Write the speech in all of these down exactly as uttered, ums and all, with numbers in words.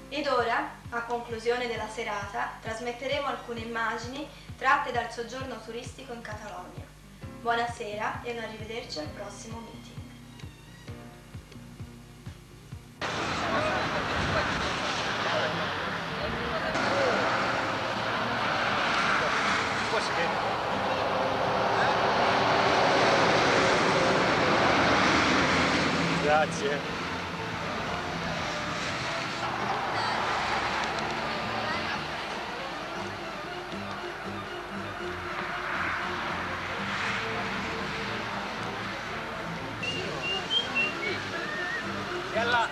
Ed ora, a conclusione della serata, trasmetteremo alcune immagini tratte dal soggiorno turistico in Catalogna. Buonasera e un arrivederci al prossimo meeting. Grazie. Ma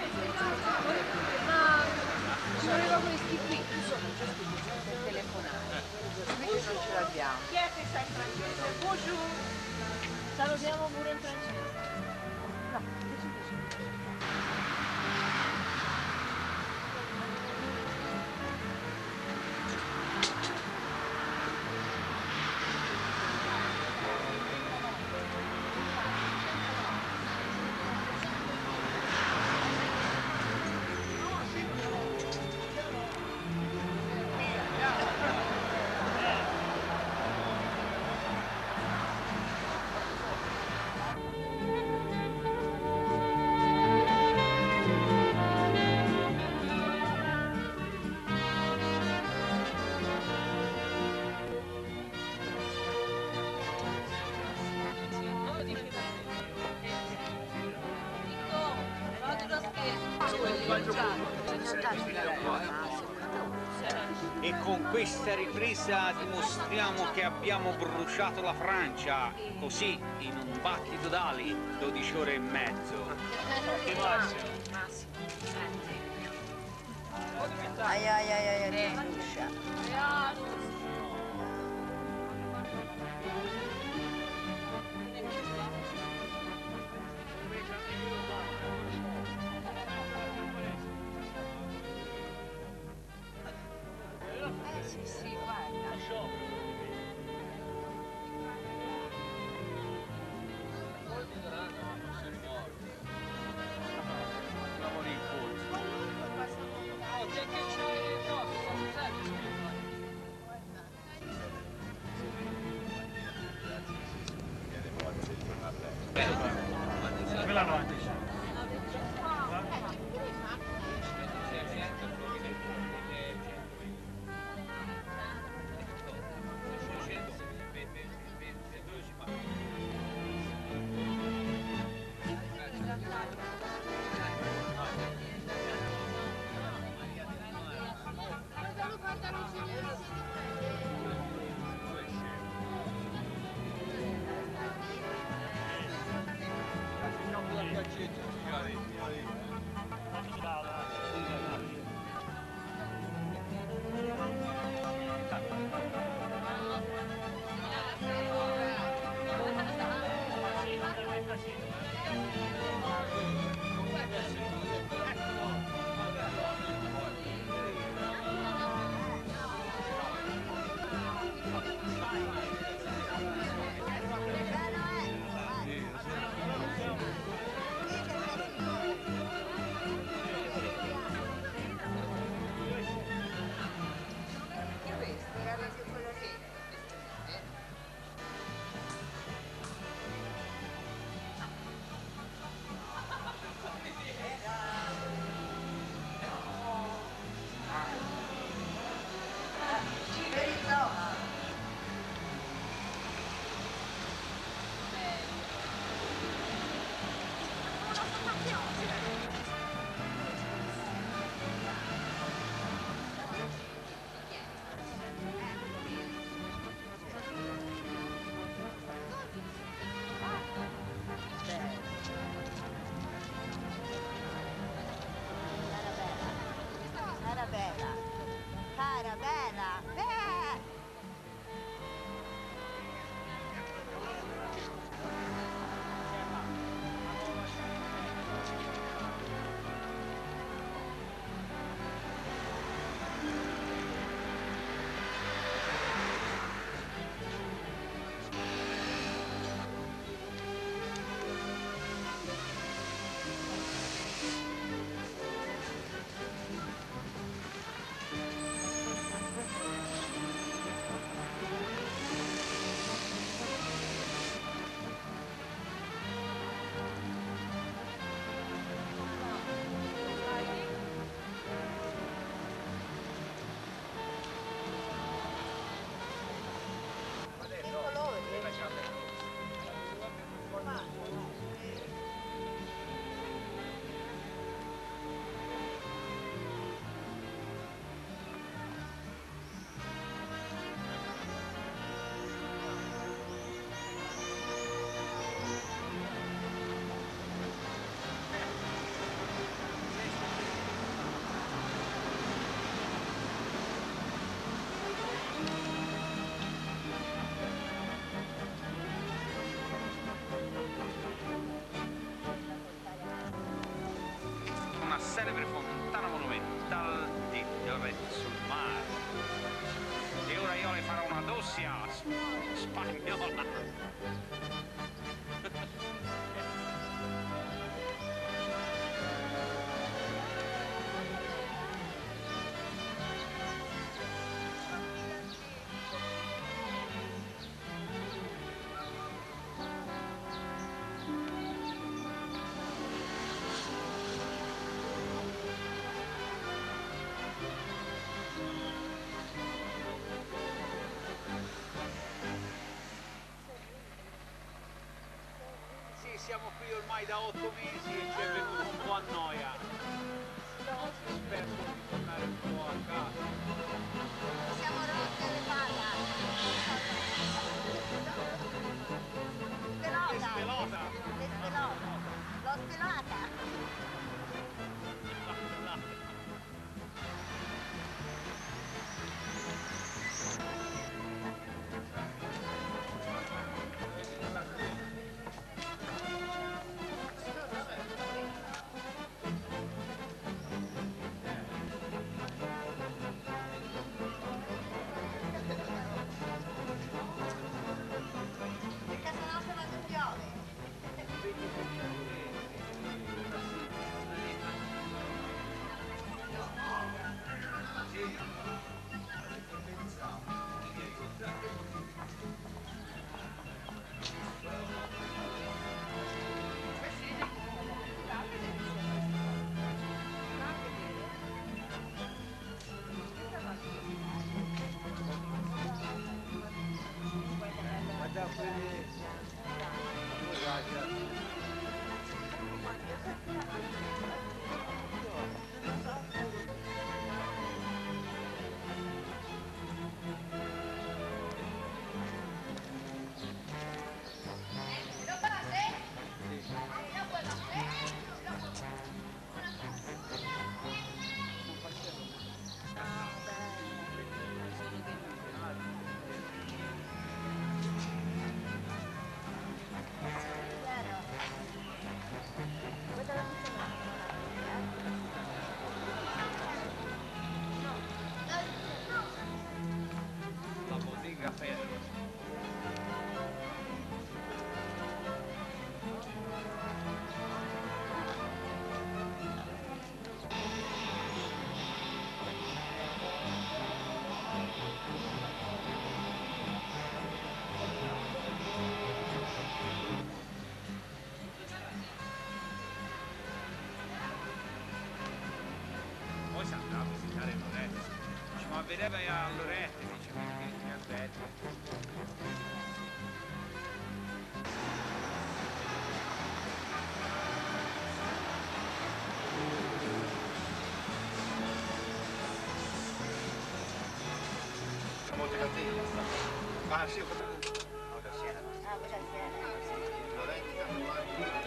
ci voleva questi qui, insomma, per telefonare. Invece non ce l'abbiamo. Chi è che sa in francese? Bonjour! Salutiamo pure in francese. No, invece invece. E con questa ripresa dimostriamo che abbiamo bruciato la Francia, così in un battito d'ali, dodici ore e mezzo. Ai ai ai ai, ai, brucia. Russia spagnola. Siamo qui ormai da otto mesi e ci è venuto un po' a noia. Spero di tornare un po' a casa. Siamo rotte le palle. Spelota. Spelota. Le spelota. L'ho spelata. Poi si andava a visitare Loreto. Dice, ma vedeva a Loreto, dice, perché mi aspetta. Monte Catino. Ah sì, ho capito. Ah, quella Siena. Loretti, Campomagno.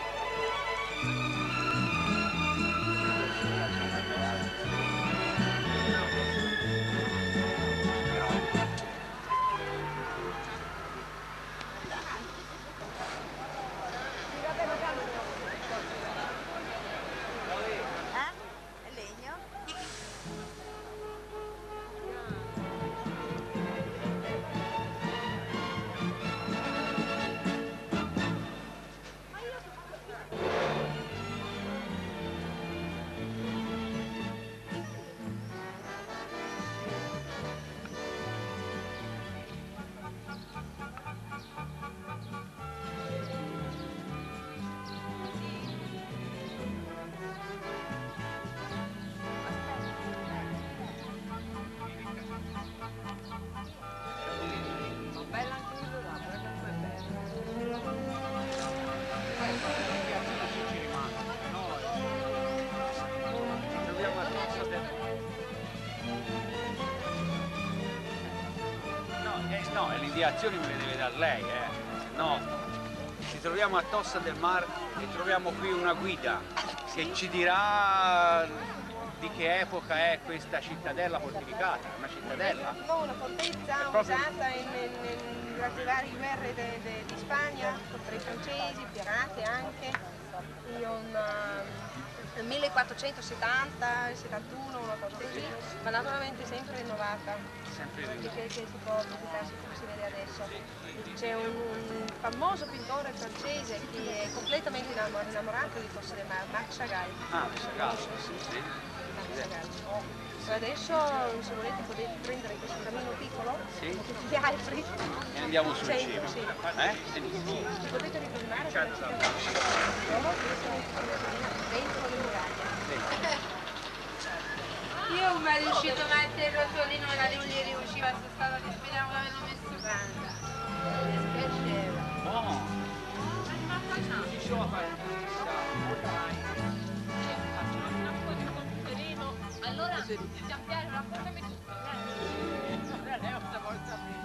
No, le indicazioni me le deve dare lei, eh. Se no, ci troviamo a Tossa del Mar e troviamo qui una guida che ci dirà di che epoca è questa cittadella fortificata, una cittadella. No, una fortezza proprio... usata in, in, in, durante le varie guerre de, de, di Spagna contro i francesi, pirati anche, in un, nel millequattrocentosettanta, settantuno, una cosa così, ma naturalmente sempre rinnovata. Sempre Che, che si può visitarsi come si vede adesso. C'è un, un famoso pittore francese che è completamente innamor- innamorato di Fosse del Mare, Marc Chagall. Ah, Chagall, Sì, sì. Marc Chagall. Adesso se volete potete prendere questo cammino piccolo, Sì. tutti gli altri. E andiamo sul Sì, cibo. sì. Eh? Benissimo. Ci potete ritornare Certo. dentro le muraglie. Io non è riuscito a mettere il rotolino e la non gli riusciva, sono stata che speriamo di averlo messo grande. Buono. Ci sono a fare. Allora, Giampiero, raccontami tutto. Lei è una volta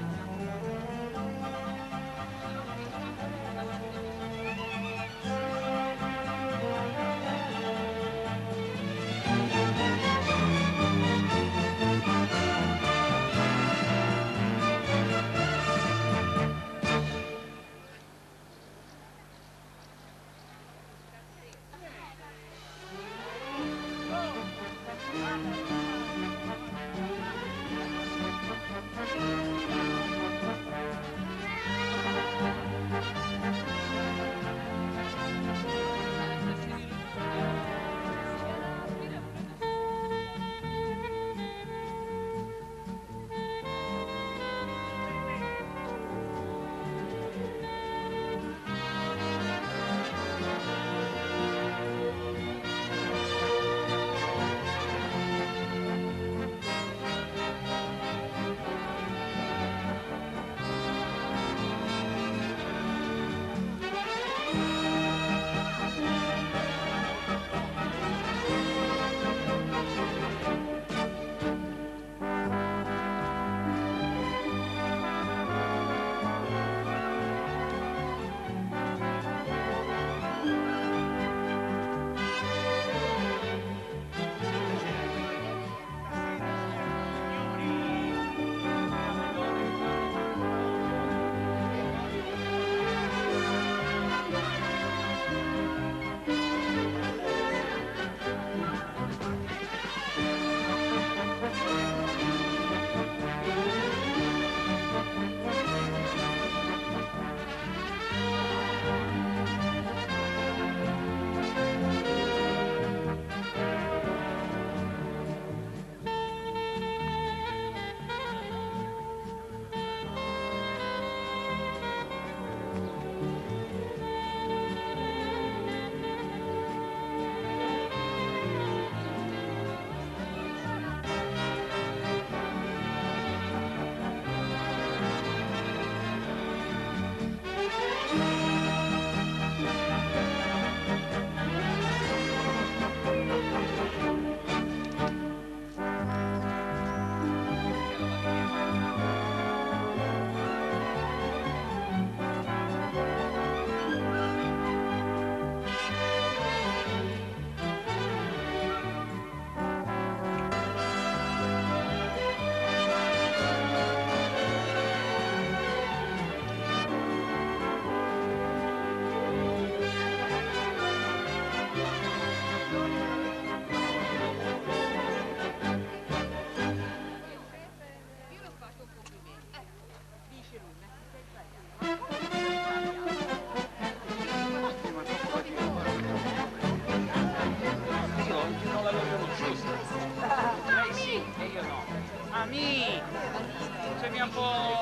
Ami, sembri un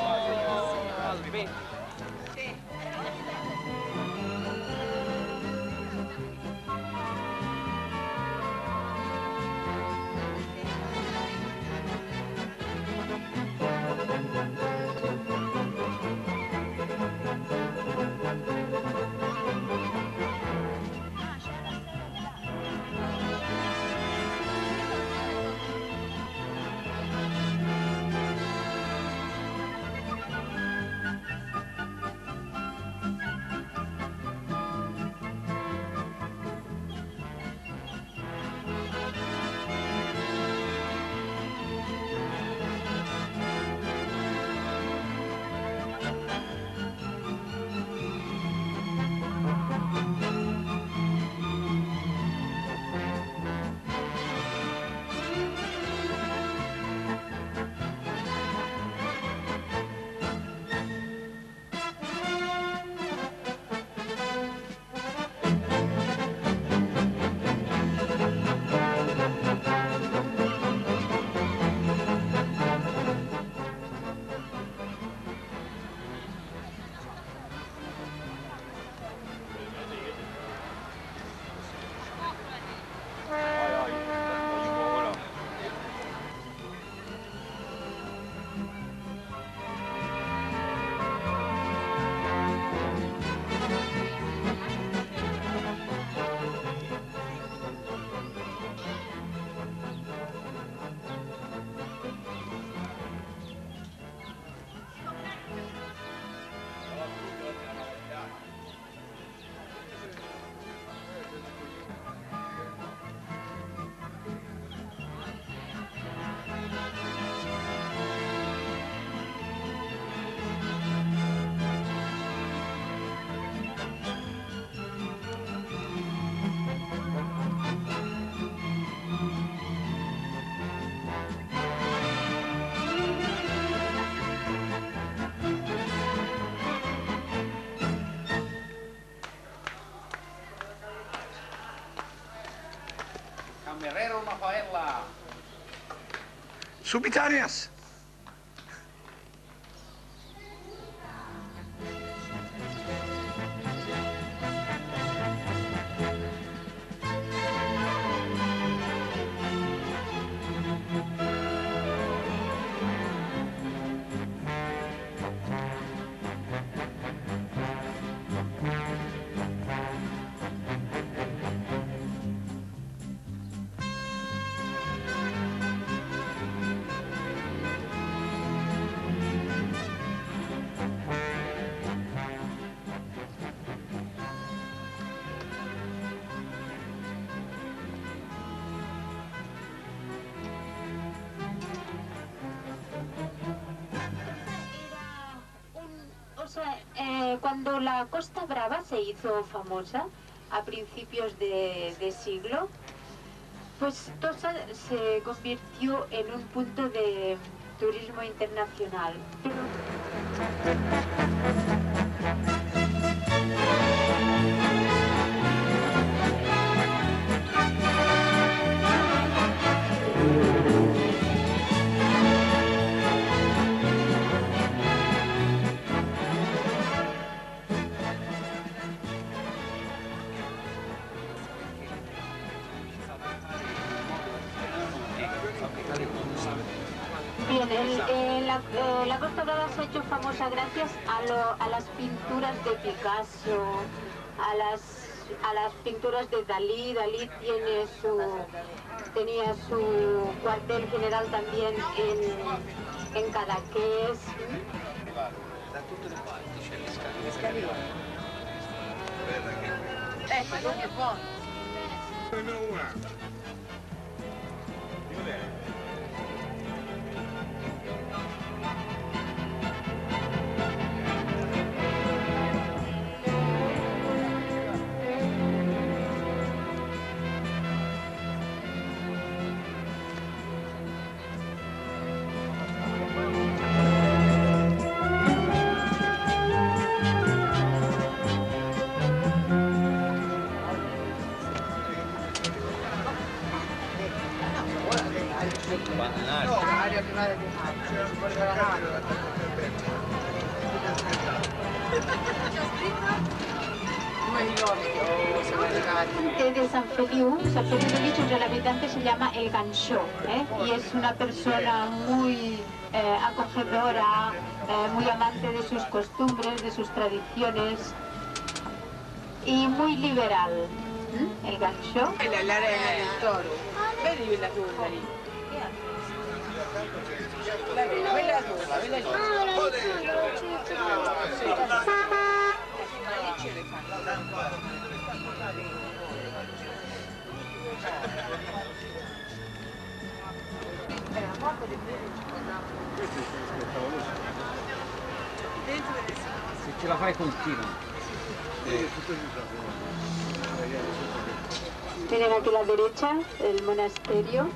po' altri, vedi? Herrera una paella. Subitáneas. O sea, eh, cuando la Costa Brava se hizo famosa a principios de, de siglo, pues Tossa se convirtió en un punto de turismo internacional. Pero... Bien, el, eh, la, eh, la Costa Brava se ha hecho famosa gracias a, lo, a las pinturas de Picasso, a las, a las pinturas de Dalí. Dalí tiene su, tenía su cuartel general también en, en Cadaqués. Da tutte le parti c'è le scale. Ecco, non è buono. De San Feliu, San Feliu de Guíxols, el habitante se llama el Ganxó, ¿eh? Y es una persona muy eh, acogedora, eh, muy amante de sus costumbres, de sus tradiciones y muy liberal. ¿Mm? El Ganxó. Quella è l'arena del toro. Vedi quella torta lì? L'arena, quella torta, quella lì. Se ce la fai continua. Tienen aquí a la derecha el monasterio.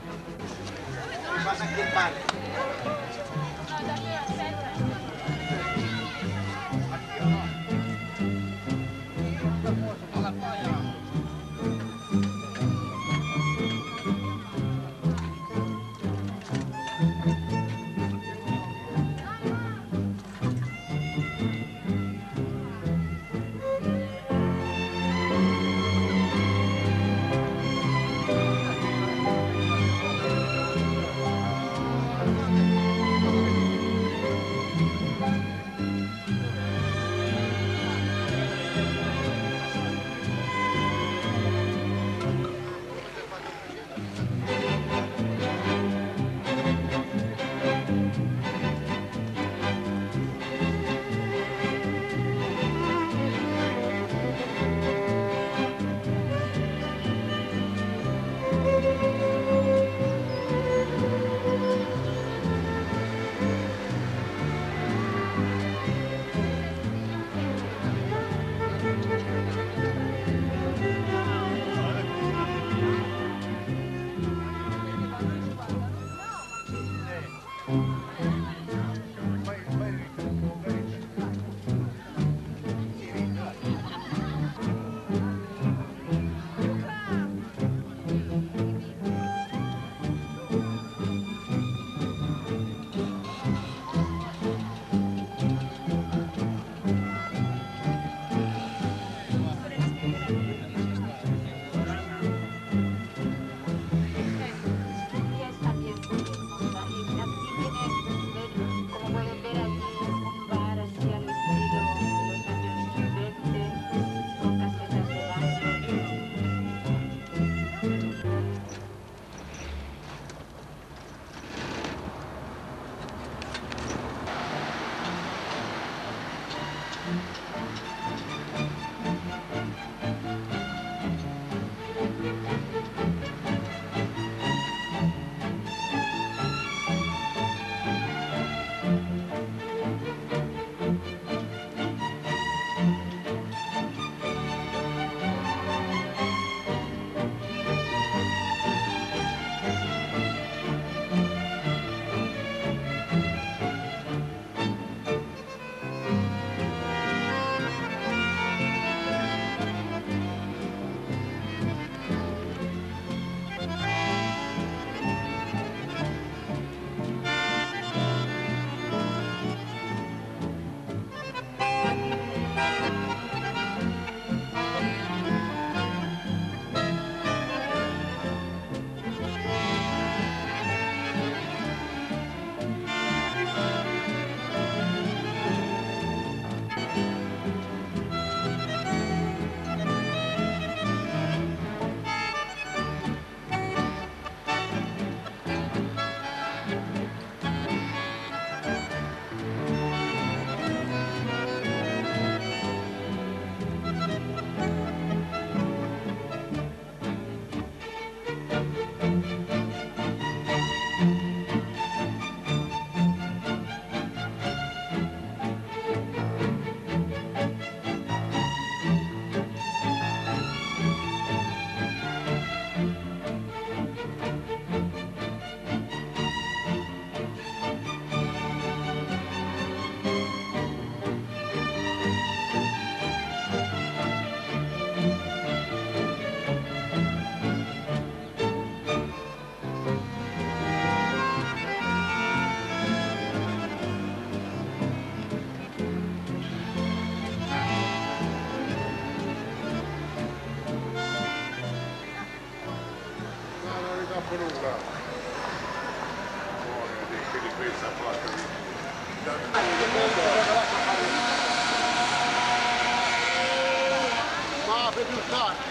Ma per più tardi.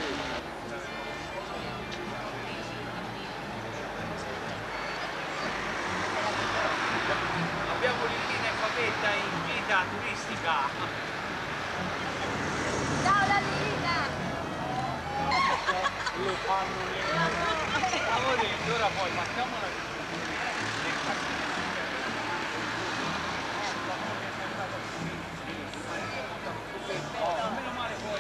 Abbiamo l'Irina e Fabetta in guida turistica. Ciao la Lina! Lo fanno le... Amore, ora poi facciamola. Meno male poi.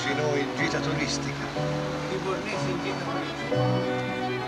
noi in gita turistica. Livornesi in gita turistica.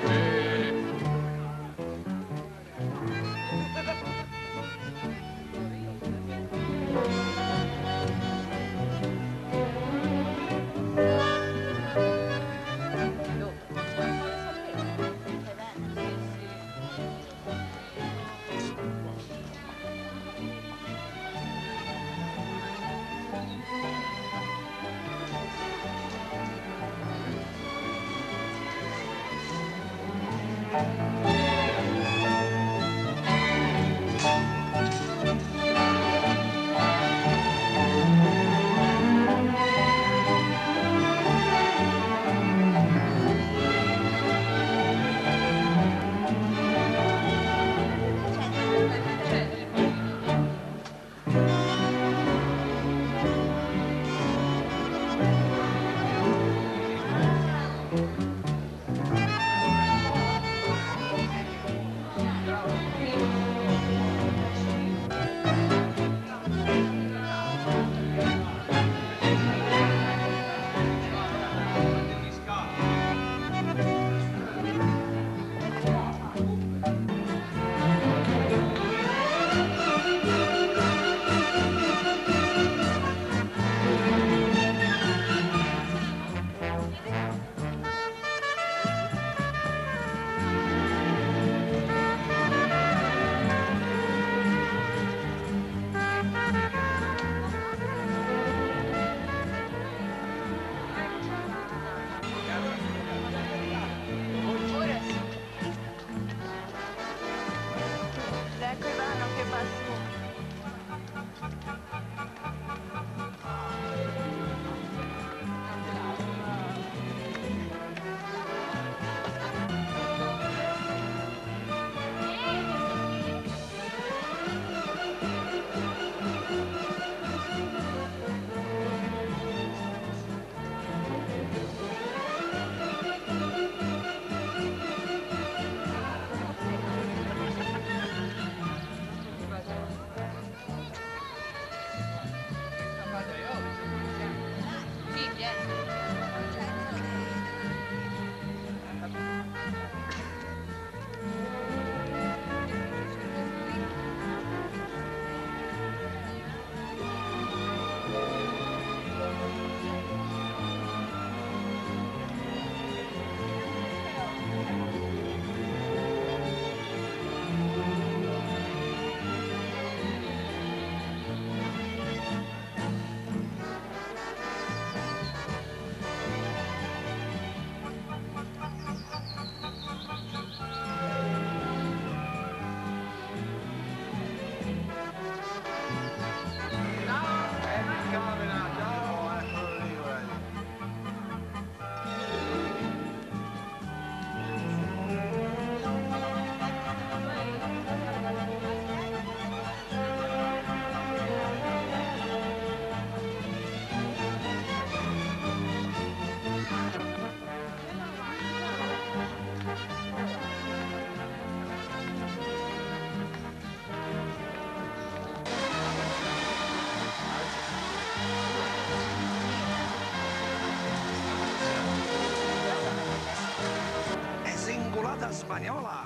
Spagnola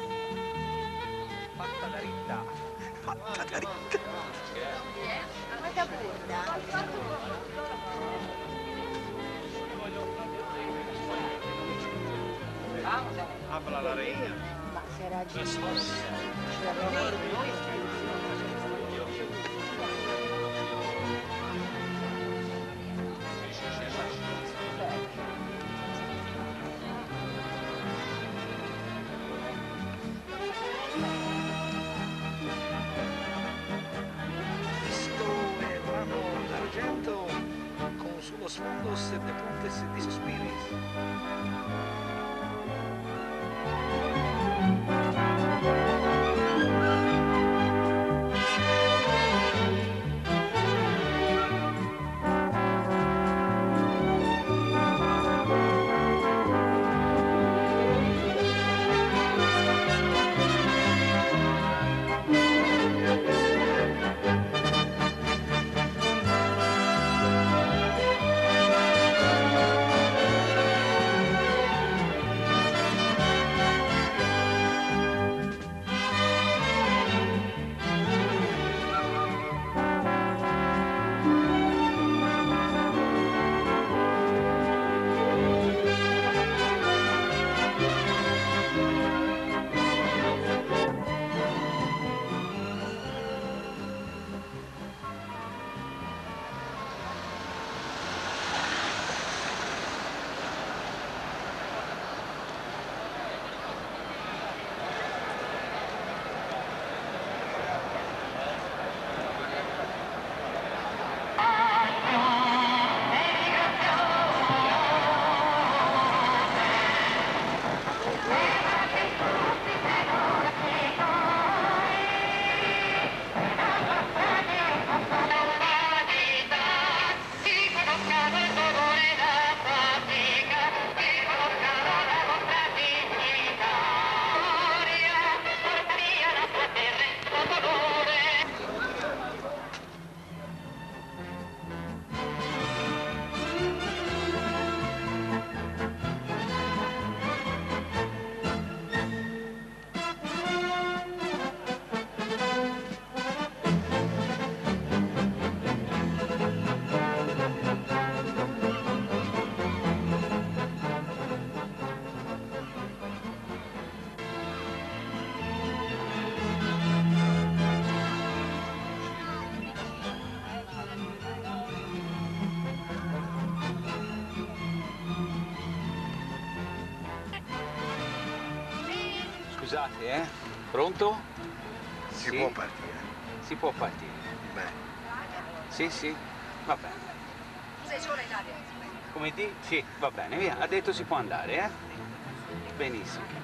Fatta da ritta. fatta da ritta. Guarda burda. Habla la reina. Ma se era Gigi, ce l'abbiamo noi. Los fondos de Pontes de Suspiris. Scusate, eh? Pronto? Si Sì. può partire. Si può partire. Beh. Sì, sì, va bene. Sei sola in aria. Come di? Sì, va bene, via. Ha detto si può andare, eh? Benissimo.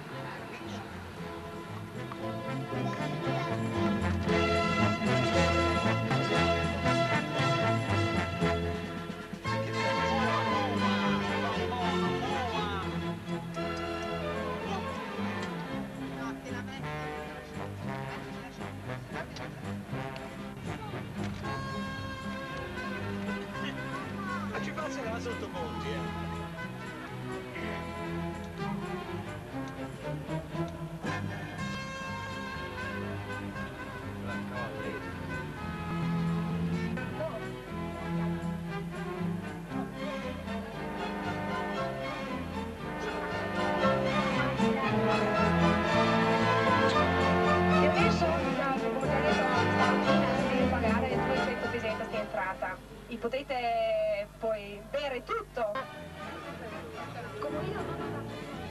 Ma ci passerà sotto Monti, eh? E adesso dobbiamo ricordare stamattina di pagare duecento pesetas di entrata. E potete poi bere tutto. Come io non ho...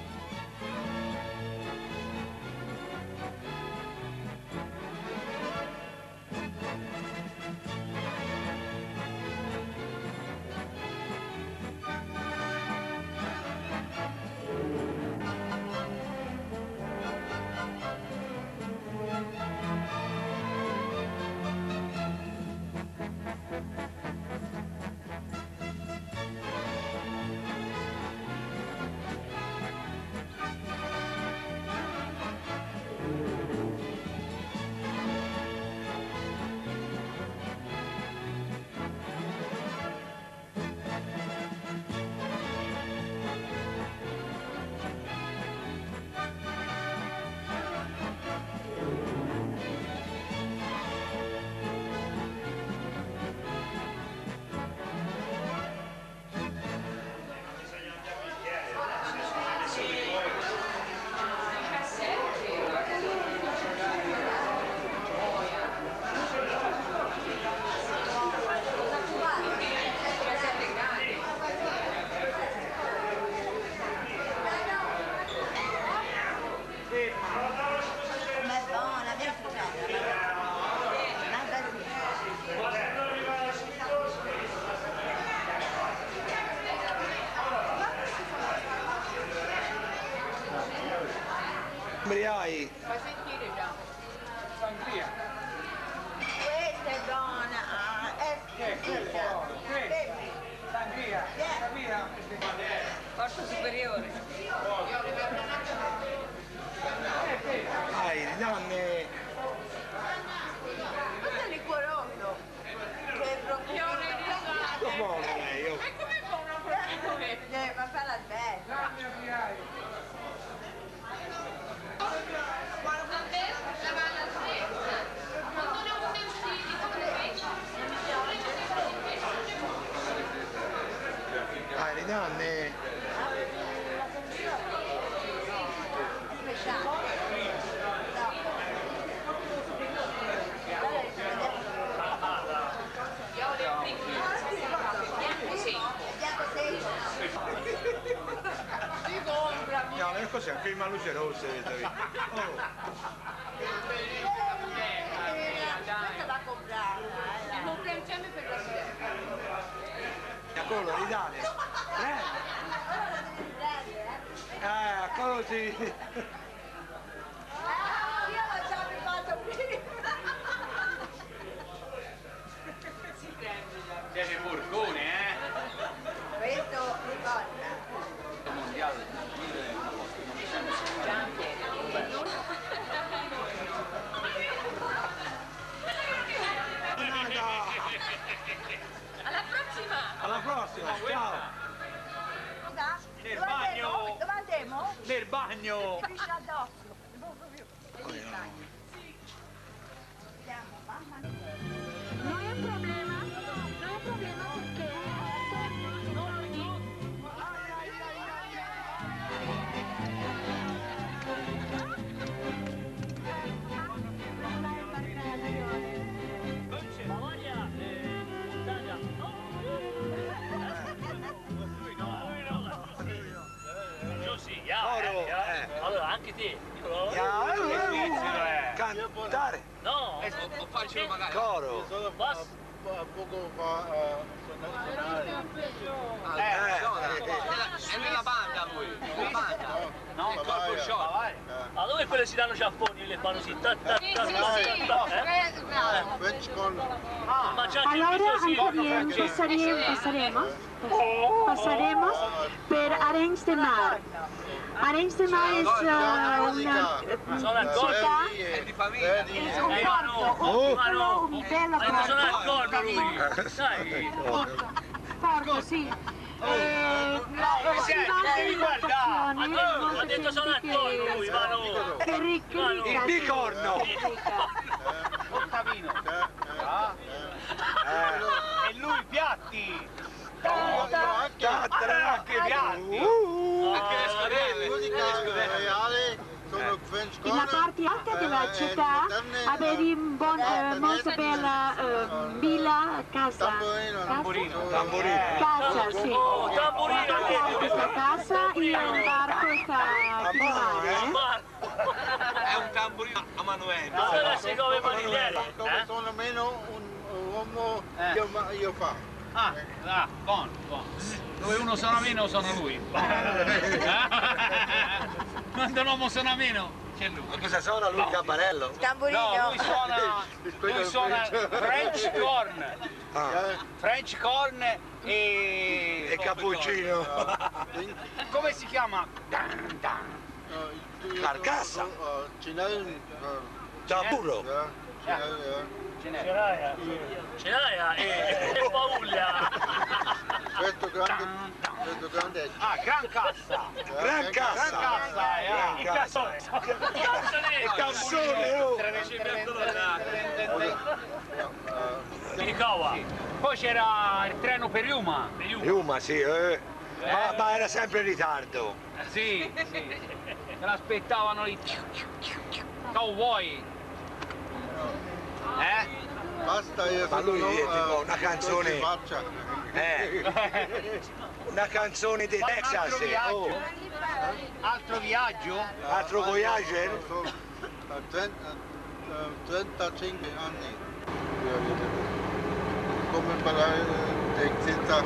Briai. Fai sentire già. Sangria. Questa è buona, ah, è squisita. Bevi. Sangria. Sangria. Forza superiore. Dai, danne. Questo è liquoroso. Che è proprio Sto buono lei, io. E come fa una proprio? Eh, ma fa la bella. Dai, ridanne. No, ma cos'è? Anche le luce rosse, vedete? Oh. Questa da comprare. Non piangeme per la sera. Quello, ridane. Eh, così. Io l'ho già fatto prima. Siete porcone, eh? Questo ricorda. Mondiale Alla prossima! Alla prossima, ciao. Nel bagno! Dove andiamo? Nel bagno! Piscia addosso. No hay problema, no hay problema porque Oro, eh. Allora, anche te. Io Ah, lui è svizzero, eh. Cantare. No, Eh, o faccio magari. Coro. Solo Basta. a poco fa suonare. Eh, È nella banda lui, nella banda. no, Il corpo short. Ma dove quelle si danno giapponi le fanno così? Ta, ta, ta, ta, ta, eh? French con... Ma già che Allora così. también pasaremos, pasaremos, pasaremos per Arenys de Mar. Arenys de Mar es uh, una Sono al città, È di famiglia. es un Eh, porto, oh, un ma no. piccolo, un bello Ma sono al porto. corno lui. Sai? Porto, sì. Eh, la, si va devi in guardare. imbarcazioni Ma no, molto ha detto sono al semplici corno lui, ma no. che, che ri- che Il ricca, sì, bicorno. che ricca. Ottavino. Ah. Eh. E lui piatti. Anche piatti. Anche le scodelle. Musica reale sono French In la con... parte alta della città avevi un buon, eh, molto bella eh, villa, casa. Tamburino, Casa? tamburino. Casa, sì. Oh, La tamburino. parte alta di questa casa e un barco sta sul mare. Ma È un tamburino a Manuele. allora si come manigliere, Come eh? sono meno un uomo Eh. io, ma- io fa. Ah, ah, buono, buono. Dove uno suona meno sono lui. Quando un uomo suona meno c'è lui. Ma cosa suona lui il campanello? No, lui suona, lui suona French corn. Eh, French corn e... E cappuccino. Come si chiama? Dan, dan. eh, io Carcassa. sono, eh, Cinel, Tamburo. eh, Cinel, eh. Ce n'è. Ce l'hai e e paura. Questo grande, questo grande Ah, gran cassa. Gran cassa. Gran cassa, eh. Gran Il cassa. cassone. Il cassone, oh. Mi cava. Poi c'era il treno per Yuma. Yuma, sì, eh. Ma, ma era sempre in ritardo. Sì, sì. Se l'aspettavano lì. Cowboy. Eh? Basta, io Ma sono lui è eh, tipo una canzone- in faccia. Eh. Una canzone di Fai un Texas. altro viaggio? Oh. Altro viaggio? Altro voyager? Sono, eh, trenta, eh, trentacinque anni. Come parlare di senza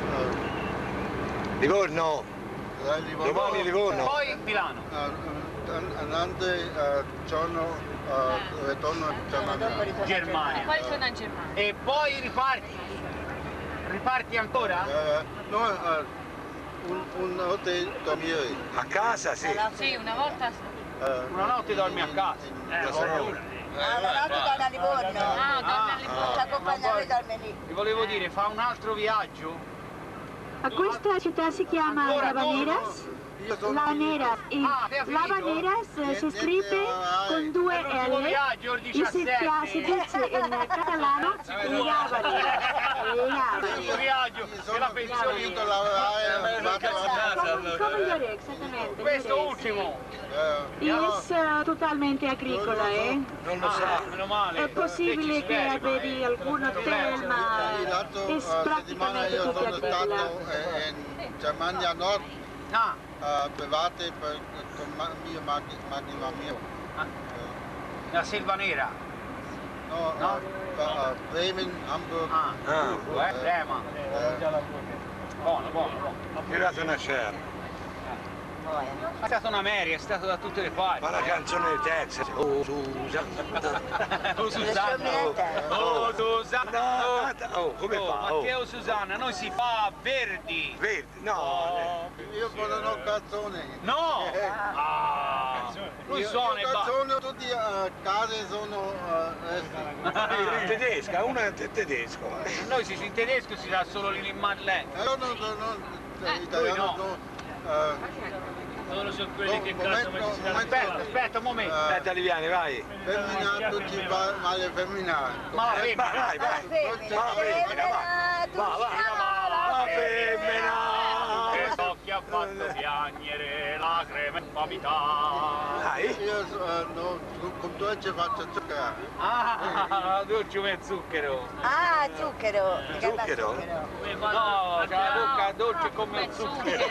Livorno. eh, Livorno. Domani Livorno. Poi Milano. Eh, andante eh, giorno eh, ritorno a Germania. Germania. Poi torna in Germania. E poi riparti. Riparti ancora? Eh, no, eh, un, un hotel dormire. A casa, sì. Sì, una volta. Eh, Una notte dormi a casa. Eh, Allora. Ah, la notte torna a Livorno. Ah, donna Ti accompagnavo e dorme lì. Ti volevo dire, fa un altro viaggio? A questa città si chiama Ancora Lavaneras. io sono Lavaneras. E Ah, abbiamo finito? Lavaneras eh, si scrive con due L'ultimo L viaggio, il e si, chia- si diciassette. dice in catalano Lavani. L'ultimo viaggio e la pensione. finito lavorare, vado a casa. Come, come gli ore, esattamente. Questo gli ore. ultimo. Eh, E è totalmente agricola, eh? Non lo Ah, sa. meno male. È possibile che avevi alcun hotel, ma l'altro è eh, settimana praticamente io tutto sono agricola. stato eh, in Germania Nord, Ah, eh, private per, con ma, mio macchina macchina mio. ah, Eh, la Selva Nera. no, No? eh, eh, Bremen, Hamburg. Ah, Ah, eh, Rema. eh, Buono, buono, buono. tirato una certa. È stata una Mary, è stato da tutte le parti. Ma la canzone di Texas. Oh, Susan. Oh Susanna, oh, oh Susanna, oh, Oh, come oh, fa? Oh. Matteo Susanna, noi si fa Verdi. Vedi? No. Oh. io sono canzone. No! Eh, Ah, lui io, suona e io basta. canzone, tutte le case sono eh, resti. Tedesca, una è tedesco. Noi si in tedesco si dà solo l'Ilin Madeleine. Eh, Io non sono lui italiano, no. no. eh, Loro sono quelli che No, cazzo momento, mi si danno Aspetta, aspetta un momento. Aspetta Liviani, vai. femmina, tutti va- male femminile. Ma la Eh, femmina. vai, vai, vai. Va femmina, va. Va, va, va, femmina. Che occhi a fatto piangere lacrime e pamità. Io uh, no, con dolce faccio zucchero. Ah, dolce come zucchero. Ah, zucchero. Zucchero? No, c'è la bocca dolce come il zucchero.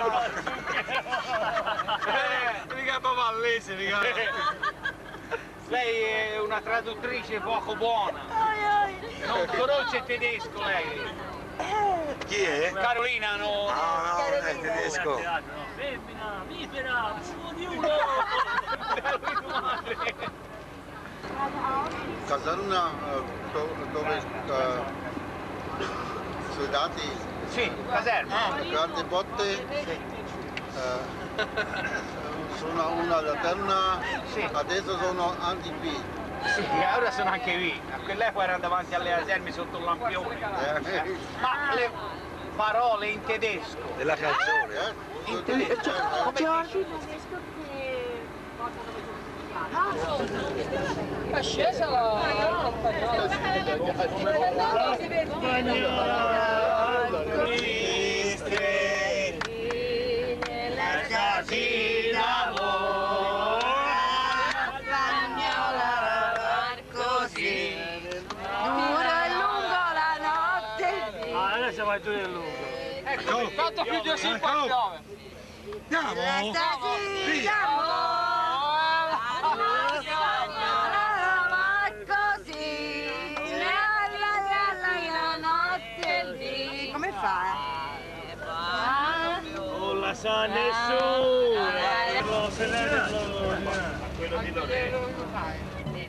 Eh, mica bavallese, mica. Lei è una traduttrice poco buona. Non conosce il tedesco lei. Chi è? Carolina no. No, no, non è tedesco. Femmina, vipera, ognuno. Caserna uh, dove uh, soldati, Sì, caserma. grandi botte, uh, sono una laterna, Sì. adesso sono anche qui. Sì, ora sono anche qui. A quell'epoca erano davanti alle caserme sotto il lampione. Eh. Ma le parole in tedesco. Della canzone. Eh? In tedesco. Come dici? È scesa la Adesso vai tu nel lungo. Ecco, tanto più di cinquantanove. Andiamo? Come fa? Non la sa nessuno. Lo se ne è quello di Lorenzo.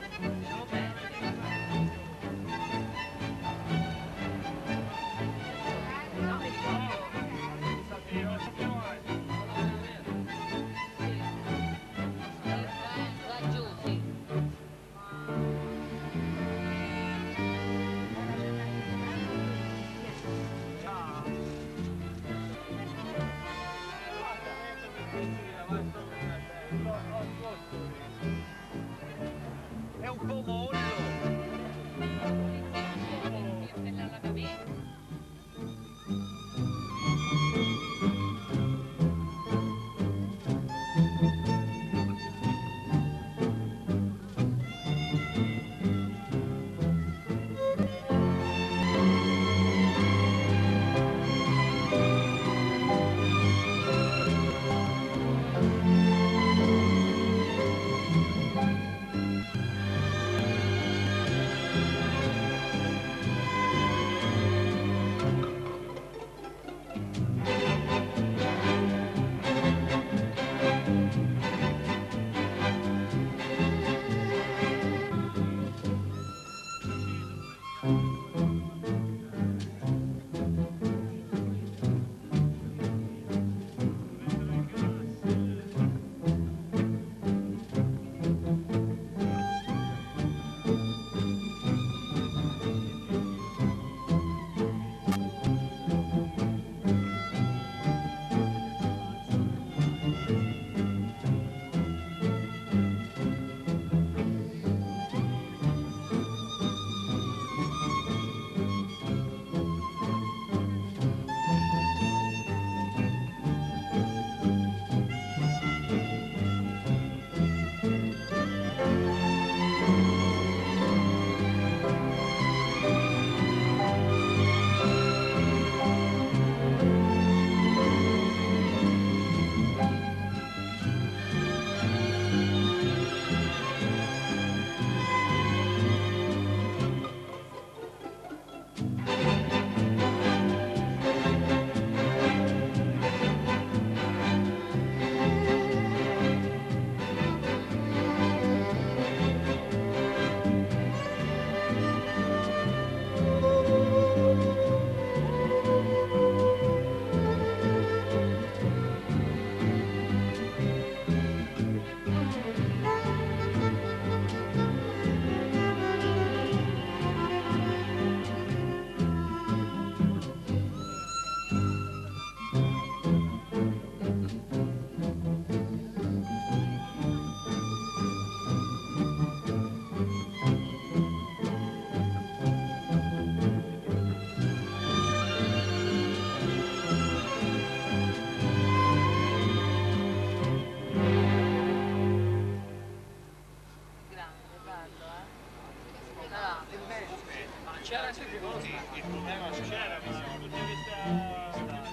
È un po' mollo. c'era sempre così, il problema c'era, mi sono tutte queste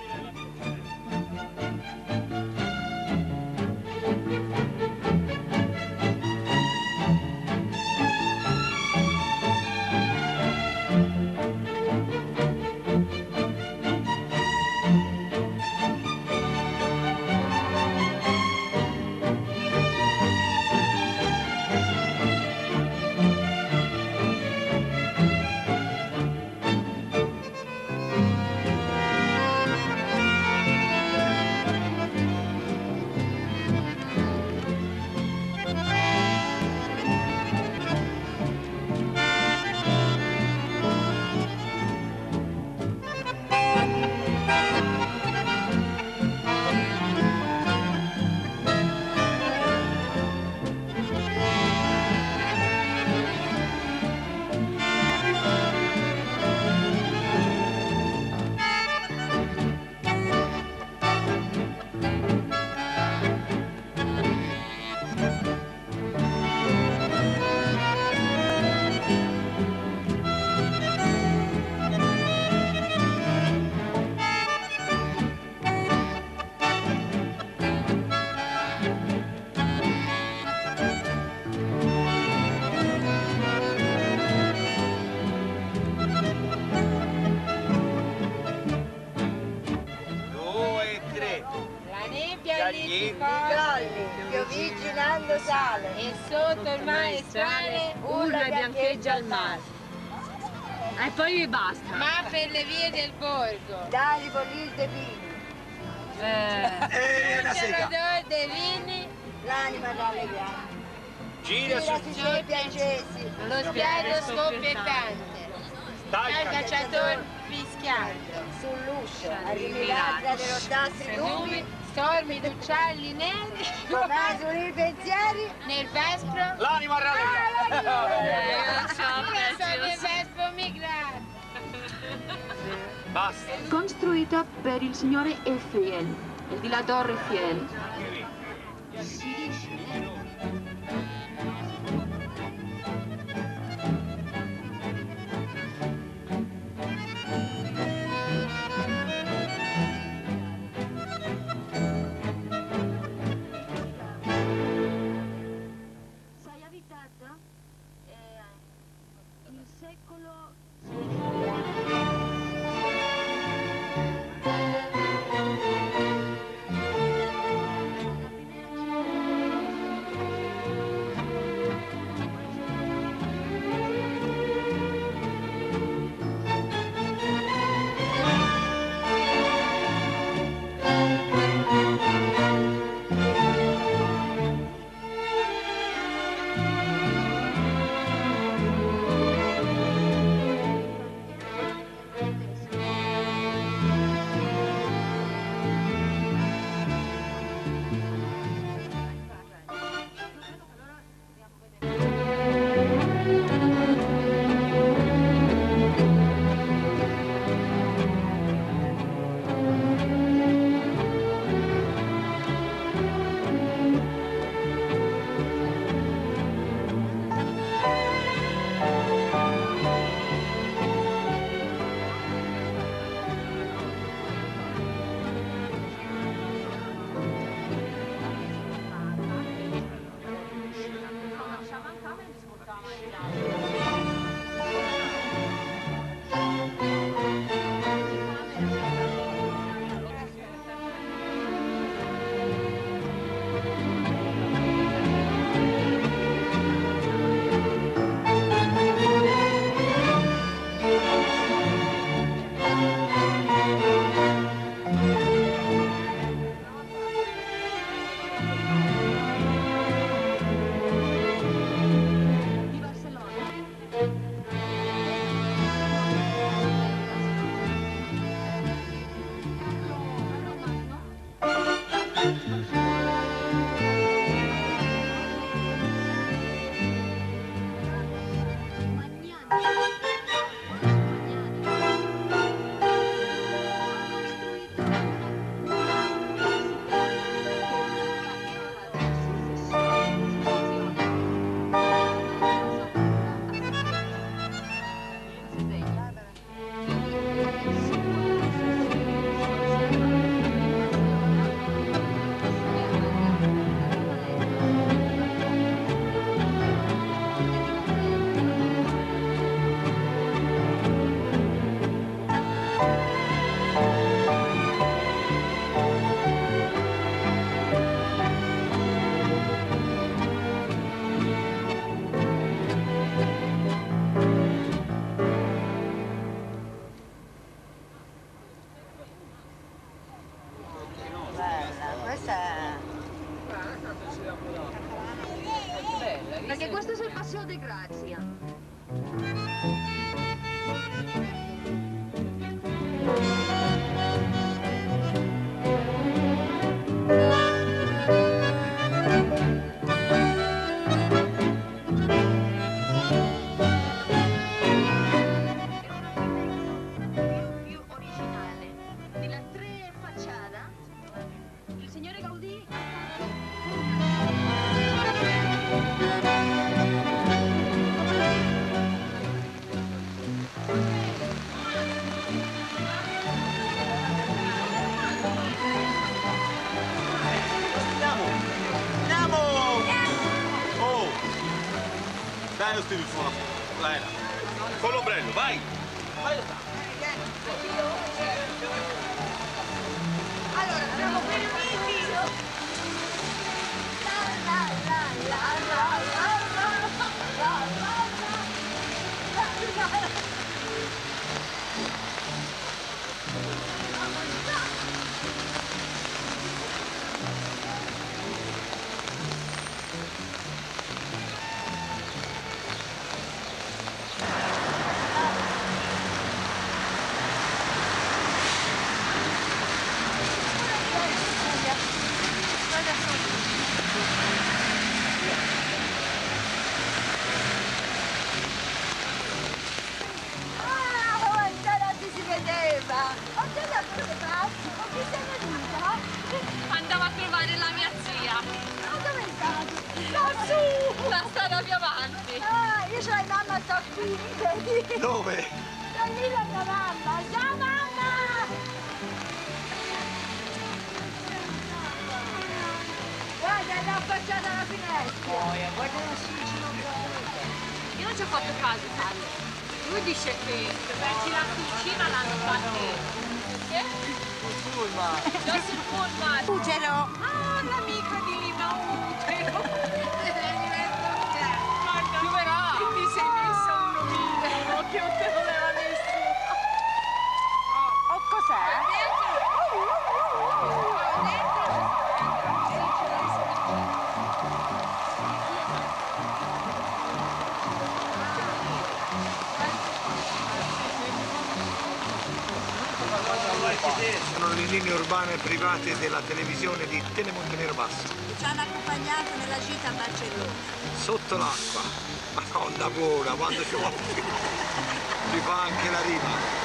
Pioviginando sale e sotto il maestale urla biancheggia al mare. E poi basta. Ma per le vie del borgo. Dali volir de vini. Eh, la sega. Dei vini. L'anima rallegrata. Gira su sui suoi piacesi. Lo spiado scoppiettante. Dal cacciatore fischiante. Sull'uscio, arrivata dello tassi nubi. Stormi d'uccelli neri. Come sui pensieri. Nel vespro. L'anima rallegrata. Io sono il vespo migrato. Basta. Costruita per il signore Eiffel, il di la Torre Eiffel. Si dice. Sei abitata eh, il secolo stile il suono? Vai là. Con l'ombrello, vai! Vai là. Allora, siamo fermiti. La la la la la la la la la la la. Andavo a trovare la mia zia. Ma dove è stato? Lassù! La strada più avanti. Ah, io c'ho la mamma sto qui, vedi? Dove? Sto lì la mia mamma. Ciao mamma! Guarda, l'ho affacciata alla finestra. Boia, guarda la sucina. Io non ci ho fatto caso, sai. Lui dice che per metterci la cucina l'hanno fatto. Perché? Sul pullman. Io sul pullman. Utero. Ah, l'amico di Lina Utero. Guarda, Che ti sei messa un nomino che non te lo aveva nessuno. Oh, cos'è? Sono le linee urbane private della televisione di Telemontenero Basso. Ci hanno accompagnato nella gita a Barcellona. Sotto l'acqua. Madonna buona, quando ci vuole. Ci fa anche la rima.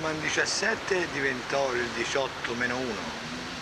Roma in diciassette diventò il diciotto meno uno.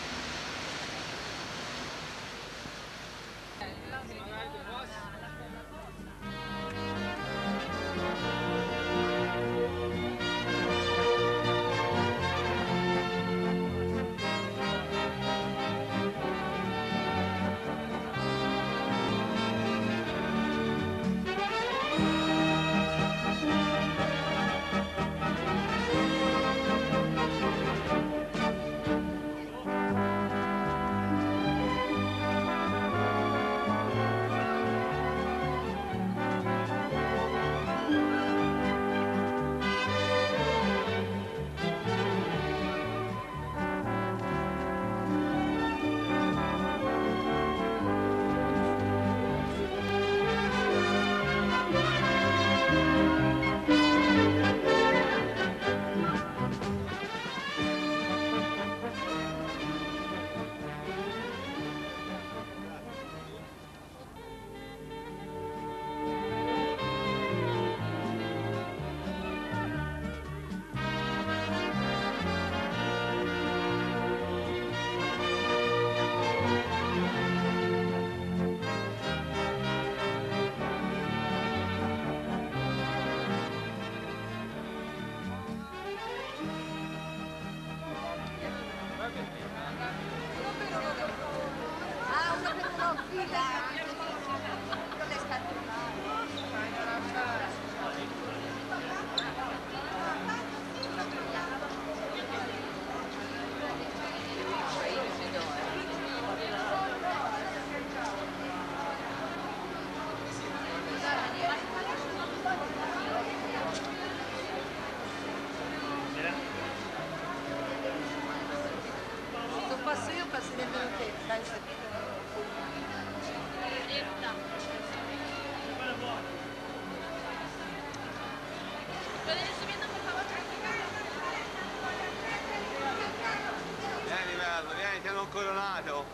Vieni bello, vieni, ti hanno coronato.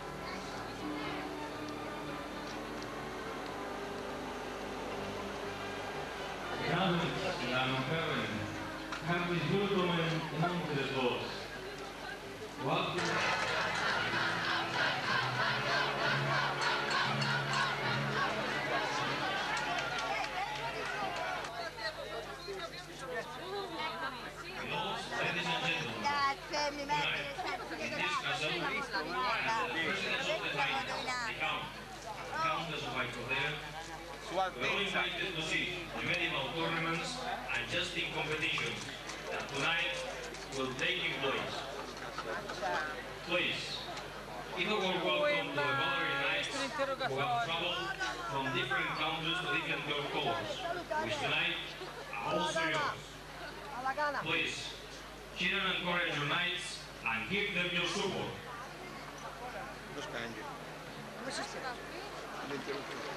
Dames en heren, herzlich willkommen in unserem Haus. Welcome. Sua Altezza. To see the medieval tournaments and justing competitions that tonight will take place. Please, give a warm welcome to the Gallery Knights who have traveled from different countries to different golf courses, which tonight are also yours. Please, cheer and encourage your knights and give them your support. Lo spegni. Come si spiega? L'interruttore.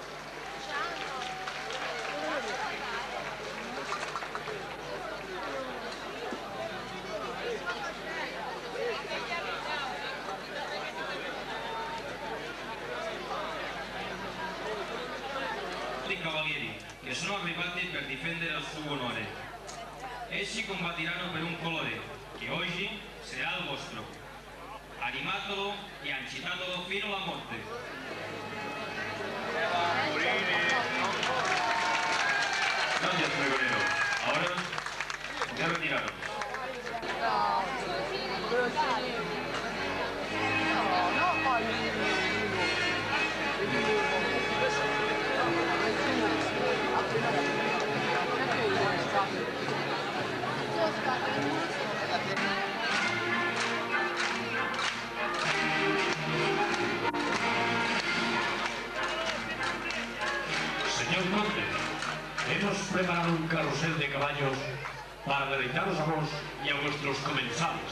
I cavalieri che sono arrivati per difendere il suo onore. Essi combattiranno per un colore che oggi sarà il vostro. Animatelo e agitatelo fino alla morte. Gracias, pregonero. Ahora, ya retiraros. Señor conde, hemos preparado un carrusel de caballos para deleitaros a vos y a vuestros comensales.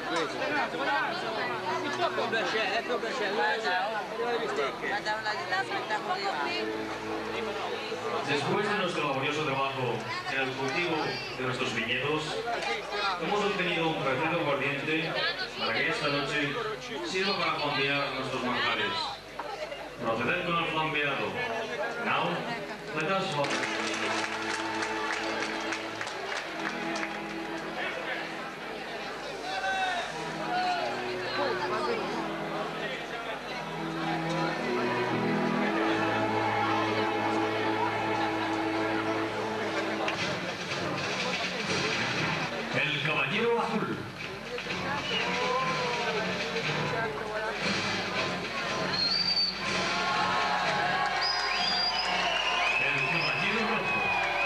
Después de nuestro laborioso trabajo en el cultivo de nuestros viñedos, hemos obtenido un perfecto aguardiente para que esta noche sirva para flambear nuestros manjares. Proceder con el flambeado. Now, let us hope. El caballero azul. El caballero rojo.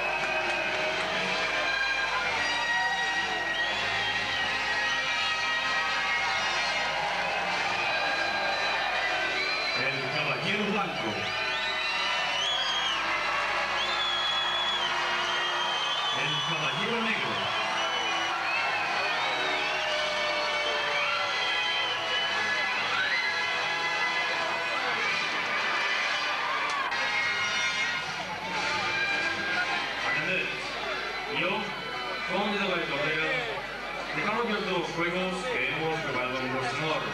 El caballero blanco. El caballero negro. Atended. Yo, conde de la Cabrera, declaro abiertos los juegos que hemos preparado en vuestro honor.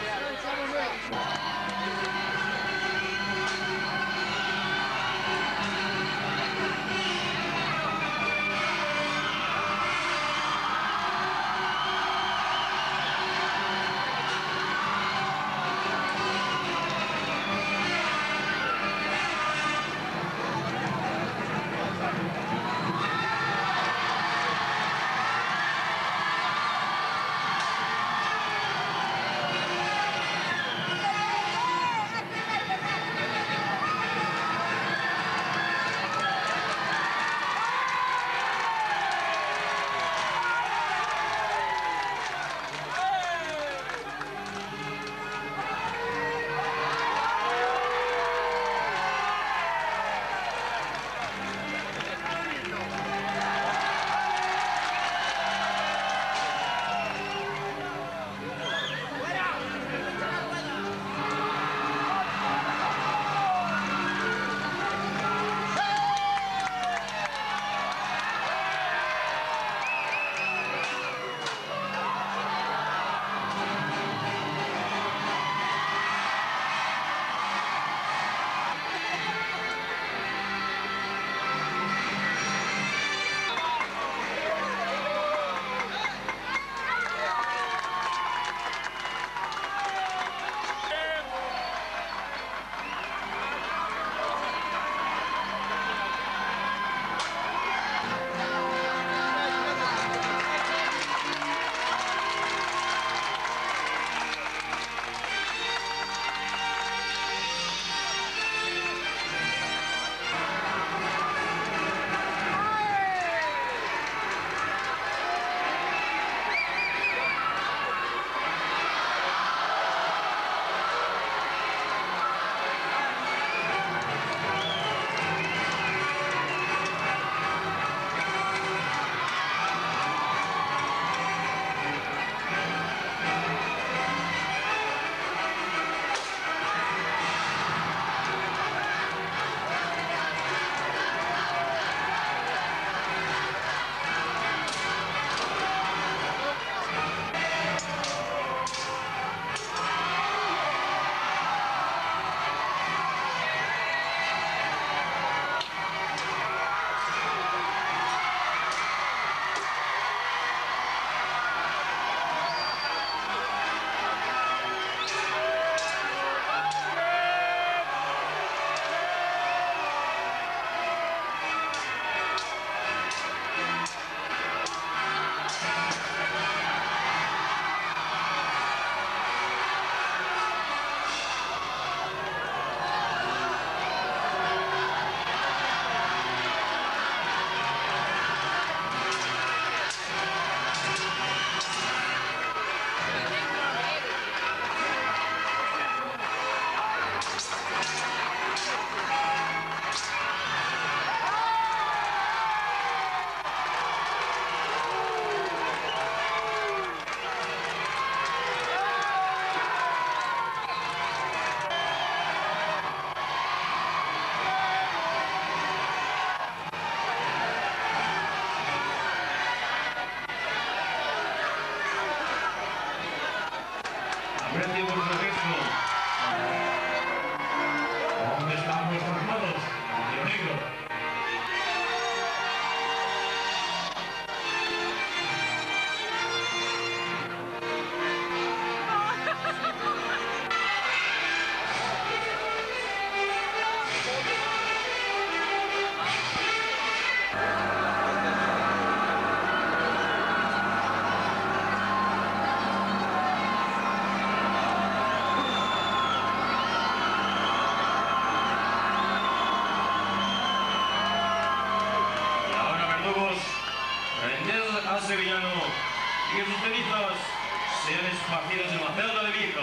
sevillano y que sus cenizas sean esparcidas en la celda de Vica.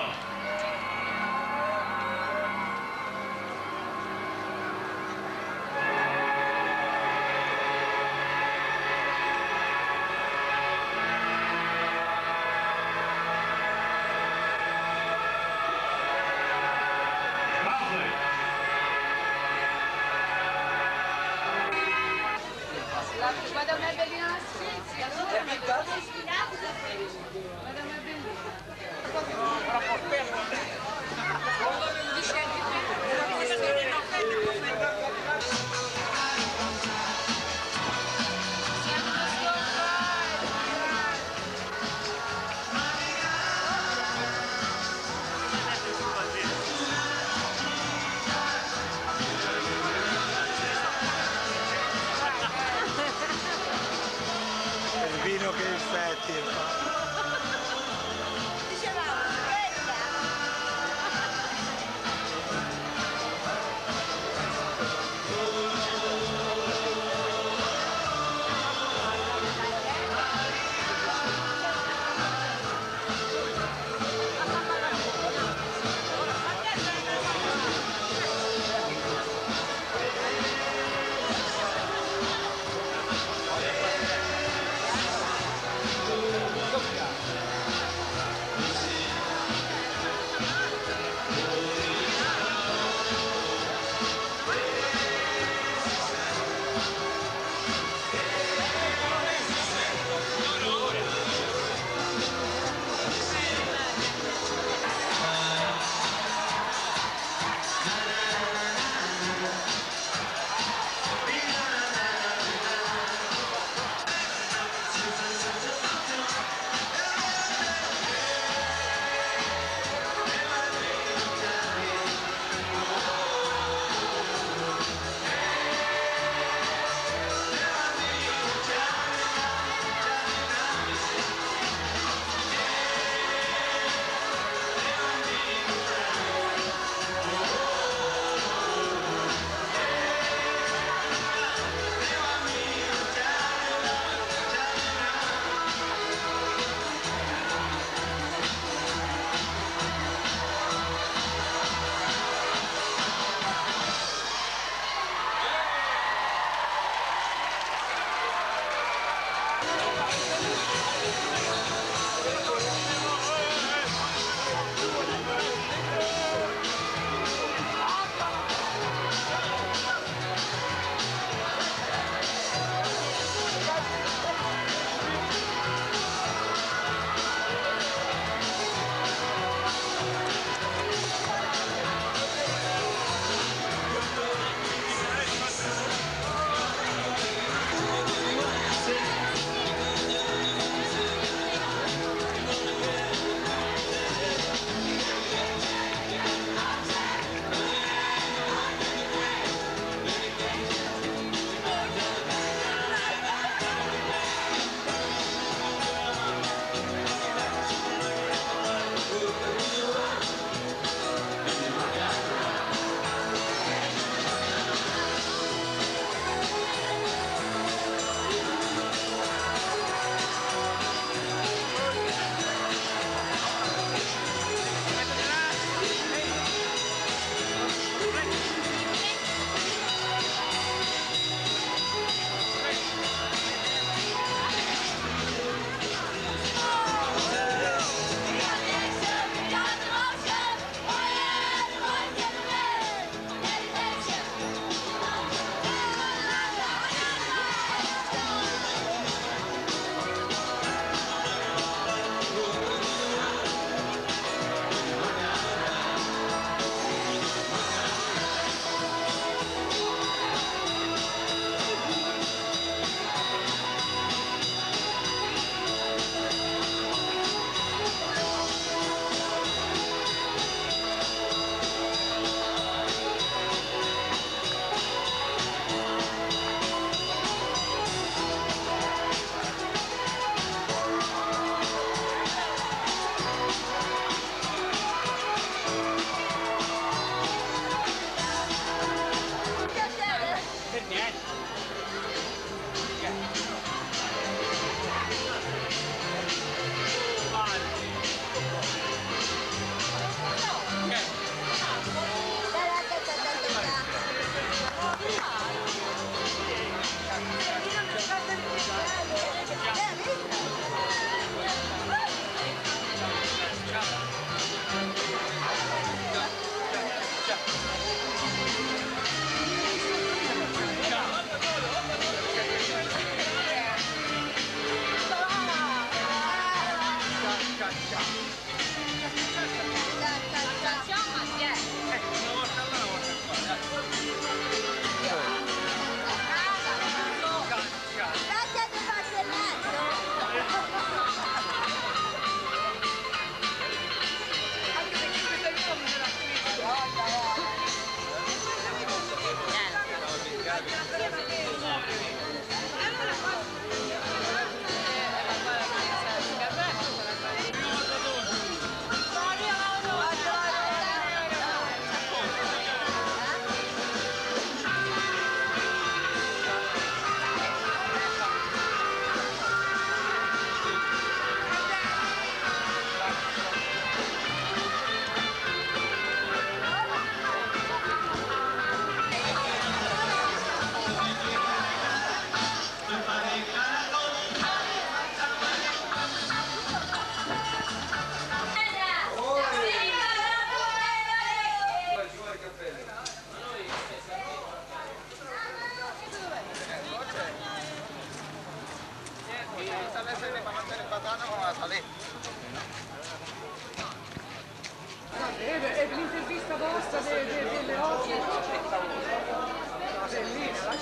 Guarda una bellina la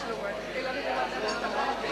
lo guardi, che l'avete guardato sta parte.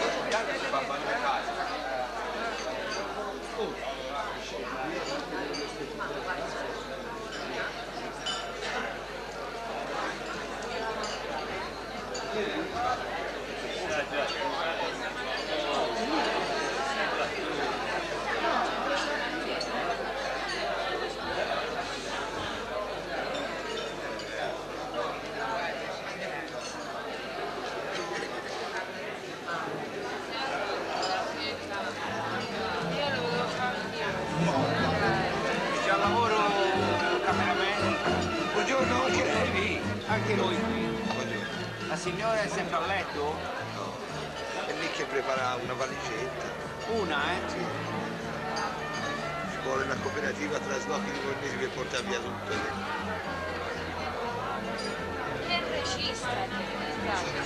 C'è al lavoro il cameraman. Buongiorno, anche lei lì. Anche noi qui. Buongiorno. La signora è sempre a letto? No, è lì che prepara una valigetta. Una, eh? Sì. Ci vuole una cooperativa traslochi di Fornesi per portare via tutto. Che regista.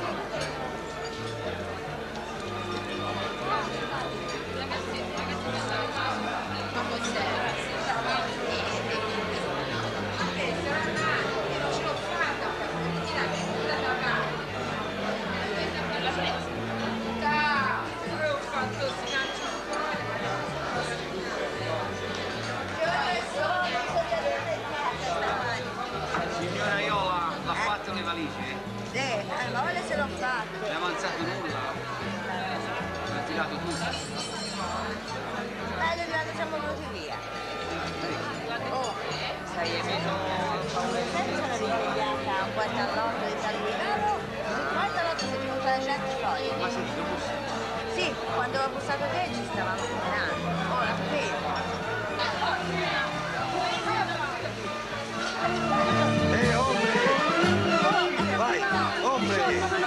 Signora Iola, l'ha fatto le valigie? Sì, eh, ma quelle se l'ho fatte. Non è avanzato nulla? Ha tirato tutto? Meglio di quando siamo venuti via. Oh, sai, io sono risvegliata a un quarto all'otto di San Guidaro, un quarto all'otto si è venuta alle sette poi. Ma senti, lo posso? Sì, quando ho bussato te ci stavamo camminando. Oh, la fermo. Eh, ombre! Vai, ombre!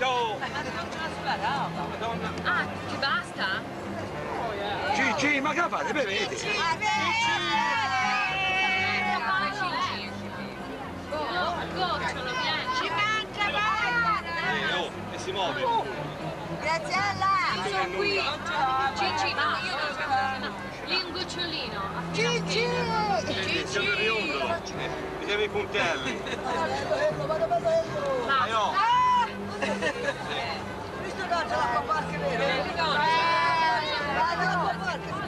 oh! Ma non ce l'ha sulla roba. Madonna! Ah, ti basta? Cicci, ma che fate? Bevete! Cicci! No, gocciolo, vieni! Ci manca bene! Oh, e si muove! Graziella! Sono qui! Cicci, no, io non so. Lì un gocciolino. Cicci! Siamo in riondolo! Mi siamo i puntelli! Vai, oh! Visto che c'è la papà che vero? Eh, Vai, la papà che